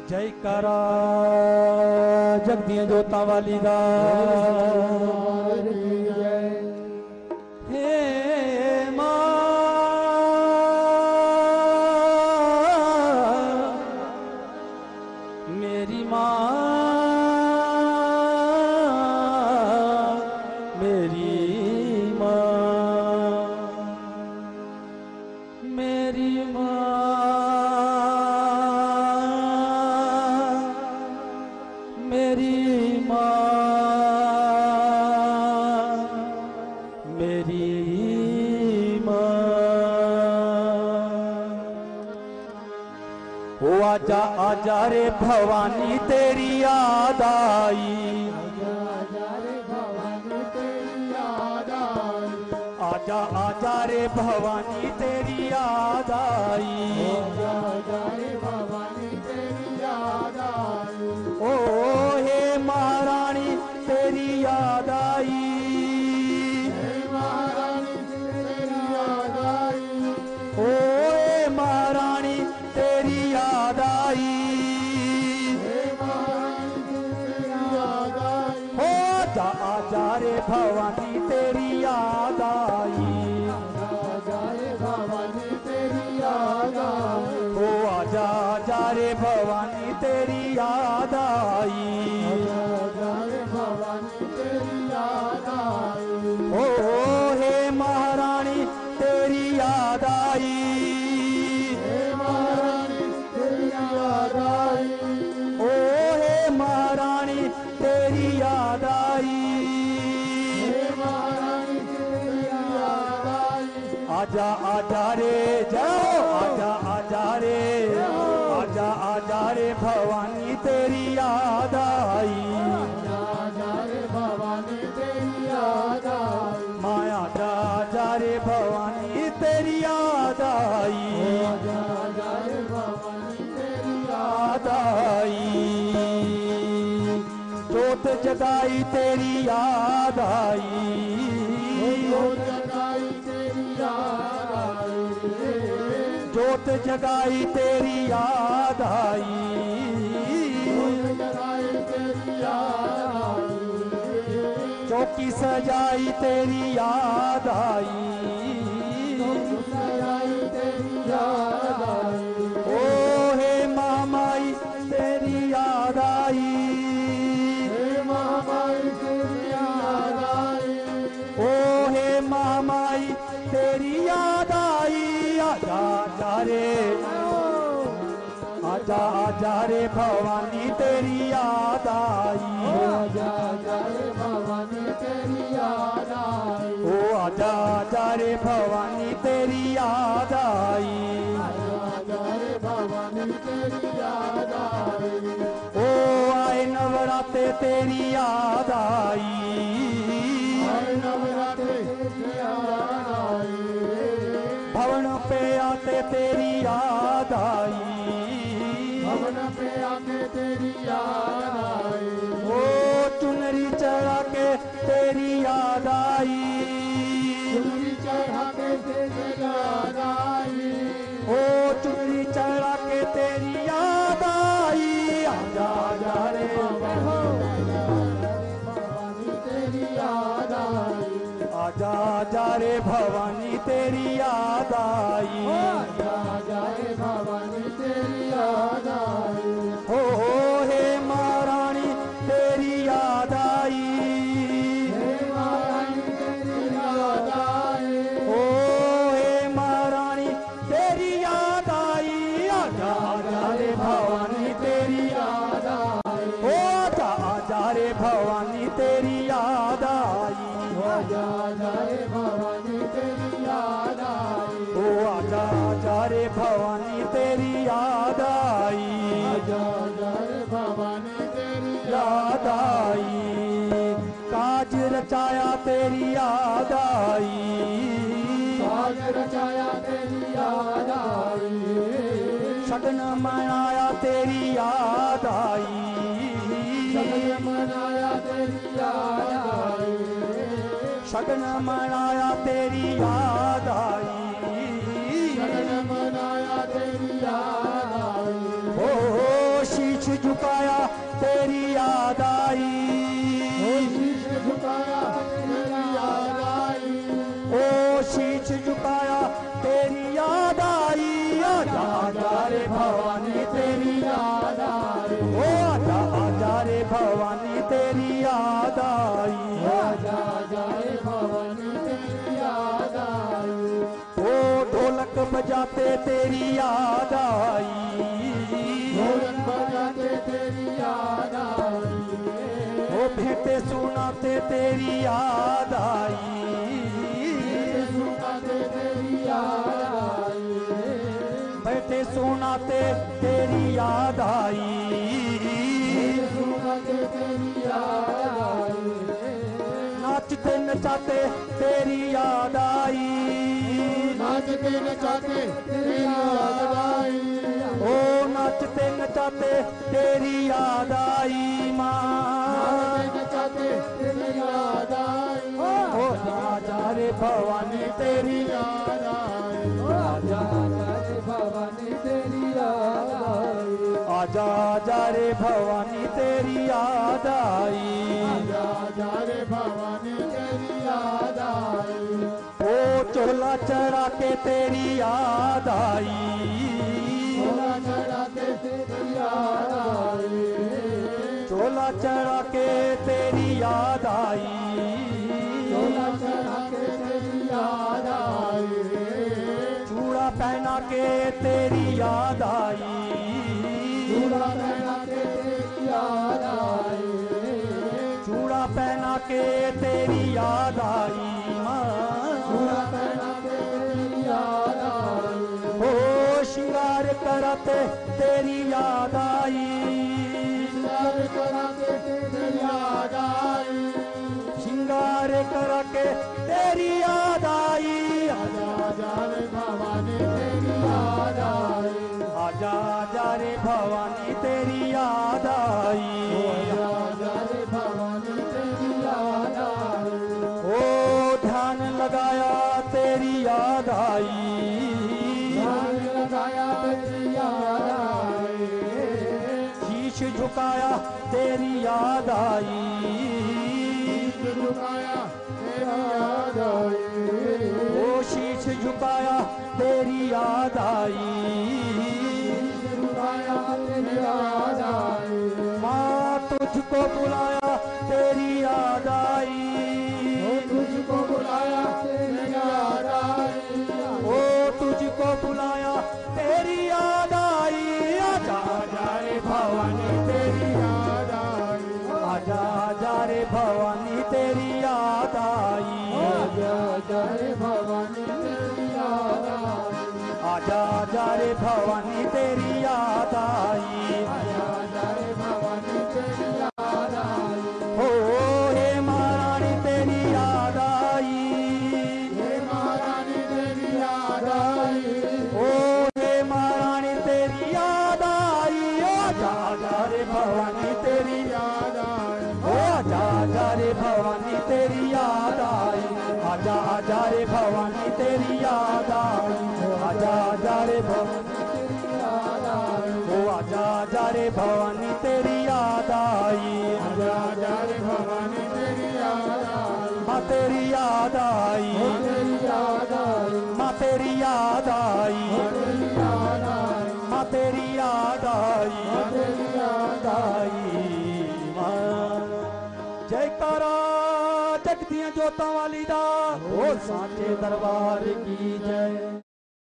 जयकारा जगदियां जोतां वाली दा हे मां मेरी मां मेरी मां मेरी मां मेरी मां मेरी मां ओ आजा आजा रे भवानी तेरी याद आई आजा आजा रे भवानी तेरी याद आई ओ हे महारानी तेरी याद आई ओ हे महारानी तेरी याद आई ओ आजा आजा रे भवानी तेरी याद आई ओ आजा आजा रे भवानी तेरी याद आई ओ हे महारानी तेरी याद आई ओ हे महारानी तेरी याद आई आजा आजा रे जाओ आजा आजा रे आजा आजा रे भवानी तेरी याद आई माया आजा आजा रे भवानी तेरी याद आई याद आई जोत जगाई तेरी याद आई जोत जगाई तेरी याद आई चौकी सजाई तेरी याद आई ओ हे मामाई तेरी याद आई ओ हे मामाई तेरी याद आई आजा आजा रे आजा आजा रे भवानी तेरी याद आई ओ आजा आजा रे भवानी तेरी याद आई ओ आए नवराते तेरी याद आई भवन पे आते तेरी याद आई ओ चुनरी चढ़ा के तेरी याद आई ओ चुनरी चढ़ा के तेरी याद आई आजा आजा रे आजा आजा रे भवानी तेरी याद आई ओ हे महारानी तेरी याद आई ओ हे महारानी तेरी याद आई आजा आजा रे भवानी तेरी याद आई ओ आजा आजा रे भवानी तेरी याद आई ओ आजा आजा रे भवानी तेरी याद आई याद आई काज रचाया तेरी याद आई शगन मनाया तेरी याद आई शगन मनाया तेरी याद आई ओ शीश झुकाया तेरी याद आई, शीश झुकाया तेरी याद आई, ओ शीश झुकाया तेरी याद आई। आजा आजा रे भवानी तेरी याद आई, ओ आजा आजा रे भवानी तेरी याद आई, आजा आजा रे भवानी तेरी याद आई, ओ ढोलक बजाते तेरी याद आई, ढोलक बजाते तेरी याद आई, ओ भेंटे सुनाते तेरी याद आई, सुनाते तेरी याद आई, बैठे सुनाते तेरी याद आई, सुनाते तेरी याद आई, नाचते नचाते तेरी याद आई, नाचते नचाते तेरी याद आई, ओ नाचते नचाते तेरी याद आई माँ, नाचते नचाते तेरी याद आई, ओ आजा रे भवानी तेरी याद आई, आजा आजा रे भवानी तेरी याद आई, आजा आजा रे भवानी तेरी याद आई, आजा आजा रे भवानी तेरी याद आई, ओ चोला चढ़ा के तेरी याद आई, चोला चढ़ा के तेरी याद आई, चोला चढ़ा के तेरी याद आई, चोला चढ़ा के तेरी याद आई, चूड़ा पहना के तेरी याद आई, चूड़ा पहना के तेरी याद आई, चूड़ा पहना के तेरी याद आई माँ, चूड़ा पहना के तेरी याद आई, ओ श्रृंगार करते तेरी याद आई, श्रृंगार करा के तेरी याद आई, श्रृंगार करके तेरी याद आई, आजा आजा रे भवानी तेरी याद आई, आजा आजा रे भवानी तेरी याद आई, आजा आजा रे भवानी तेरी याद आई, ओ ध्यान लगाया तेरी याद आई, ध्यान लगाया तेरी याद आई, शीश झुकाया तेरी याद आई, झुकाया तेरी याद आई, ओ शीश झुकाया तेरी याद आई, झुकाया तेरी याद आई, माँ तुझको बुलाया तेरी याद आई, तुझको बुलाया तेरी याद आई, ओ तुझको बुलाया तेरी याद आई, आजा आजा रे भवानी तेरी याद आई, आजा आजा रे भवानी तेरी याद आई, आजा आजा रे भवानी तेरी याद आई, आजा आजा रे भवानी तेरी याद आई, आजा आजा रे भवानी तेरी याद आई, ओ हे महारानी तेरी याद आई, हे महारानी तेरी याद आई, ओ हे महारानी तेरी याद आई, आजा आजा रे भवानी तेरी याद आई, ओ आजा आजा रे भवानी तेरी याद आई, आजा आजा रे भवानी तेरी याद आई, आजा आजा रे भवानी तेरी याद आई, ओ आजा आजा रे भवानी तेरी याद आई, आजा आजा रे भवानी तेरी याद आई, माँ तेरी याद आई, तेरी याद आई, माँ तेरी याद आई, तेरी याद आई, माँ तेरी याद आई, तेरी याद आई माँ। जयकारा जगदियां जोतां वाली दा, ओ साचे दरबार की जय।